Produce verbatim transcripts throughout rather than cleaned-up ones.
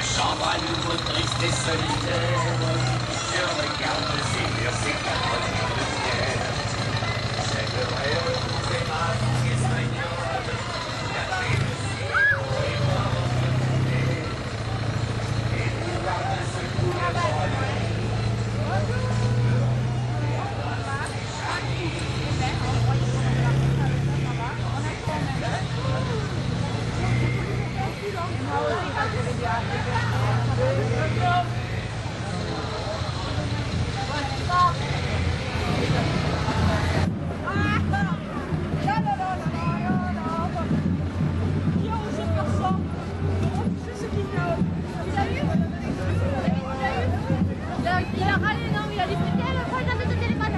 chambre à nouveau triste et solitaire. Je regarde ces murs, ces quatre murs de pierre. J'aimerais retrouver ma langue espagnole, taper le ciel et voir remonter. Et pouvoir d'un seul coup le voler. Il a râlé, non, il a dit pourquoi il a fait le téléphone.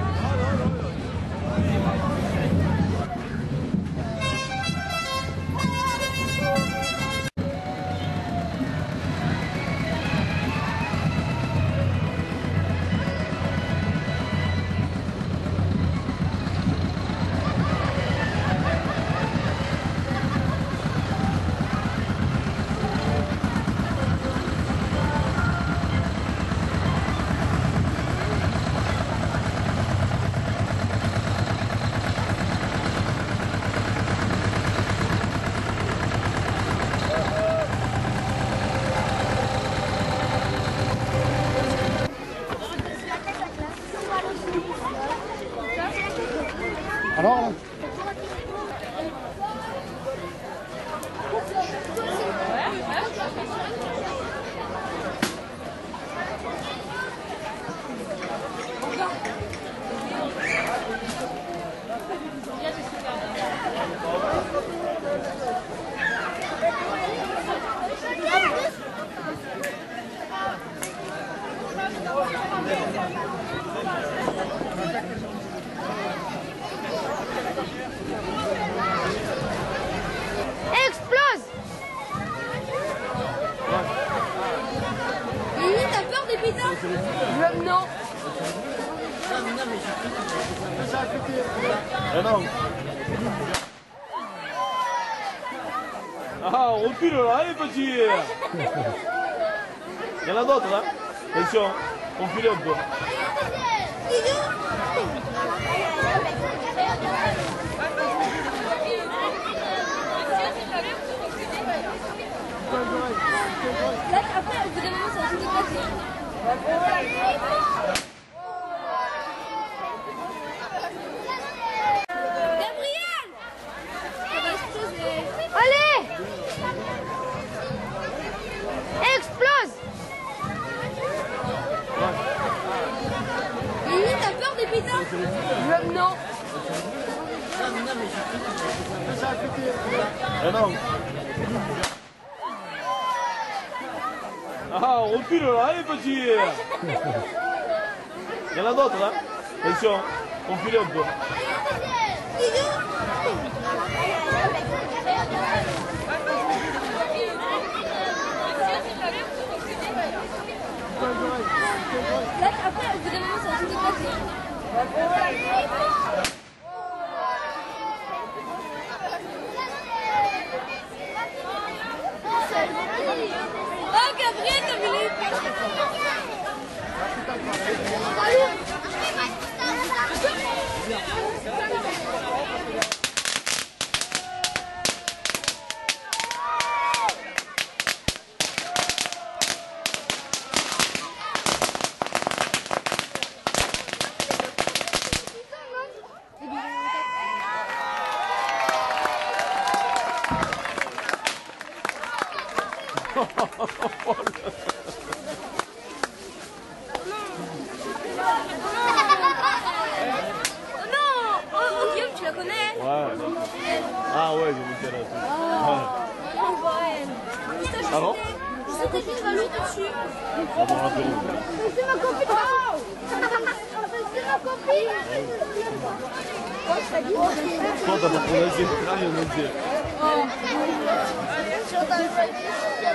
Alors là. Explose! Lily, t'as peur des pizzas? Je... Non. Ah non. Ah, on recule là, les petits. Il y en a d'autres, hein. Attention, on file un peu. Là, après, au bout d'un moment, ça va se dépasser. Gabriel! Ça va exploser. Allez! Explose! Lily, t'as peur des pizzas? Je... Non. Ah non. Ah, on recule là, les petits. Il y en a d'autres, hein. Attention, on file un peu. Là, après, au bout d'un moment, ça va se dépasser. Oh, Gabriel, t'as vu les... Non, oh, Guillaume, tu la connais? Ouais. Ah ouais, j'ai vu celle-là aussi. Oh, ouais. Ah bon? C'était qui va l'autre dessus? On va me rappeler. C'est ma copine. Oh c'est ma copine. Quoi, je t'ai dit? Toi, t'as pas prononcé, rien à dire. Oh.